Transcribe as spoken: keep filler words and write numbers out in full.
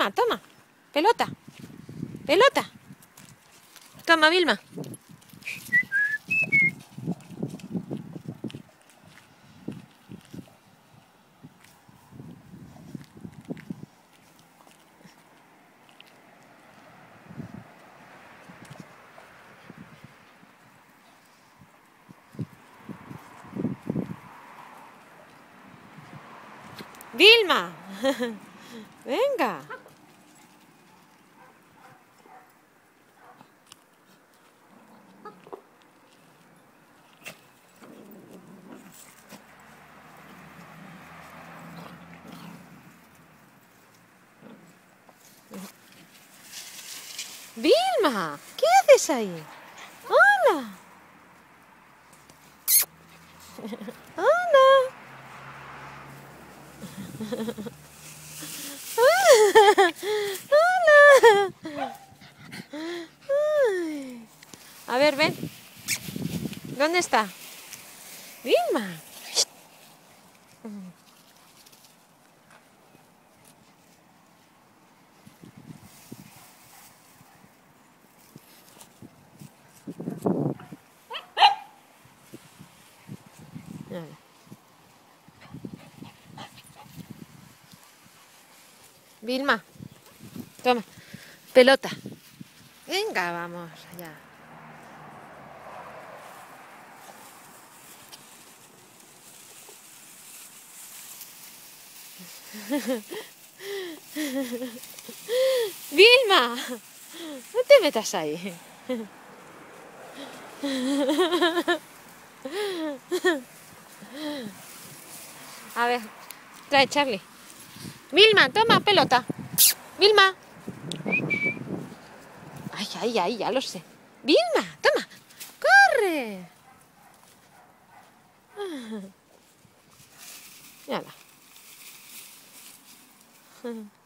Vilma, toma. Pelota. Pelota. Toma, Vilma. Vilma. Venga. Vilma, ¿qué haces ahí? Hola. Hola. Hola. Ay. A ver, ven. ¿Dónde está? Vilma. Vilma, toma, pelota. Venga, vamos allá. Vilma, no te metas ahí. A ver, trae Charlie. Vilma, toma pelota. Vilma. Ay, ay, ay, ya lo sé. Vilma, toma. Corre. Mírala.